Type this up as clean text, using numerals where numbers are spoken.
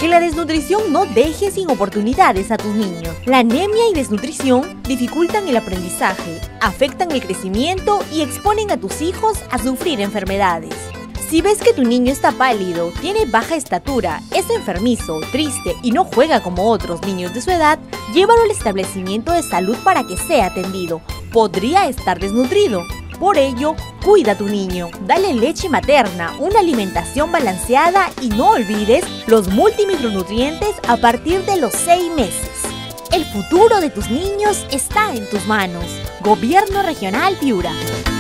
Que la desnutrición no deje sin oportunidades a tus niños. La anemia y desnutrición dificultan el aprendizaje, afectan el crecimiento y exponen a tus hijos a sufrir enfermedades. Si ves que tu niño está pálido, tiene baja estatura, es enfermizo, triste y no juega como otros niños de su edad, llévalo al establecimiento de salud para que sea atendido. Podría estar desnutrido. Por ello, cuida a tu niño, dale leche materna, una alimentación balanceada y no olvides los multimicronutrientes a partir de los 6 meses. El futuro de tus niños está en tus manos. Gobierno Regional Piura.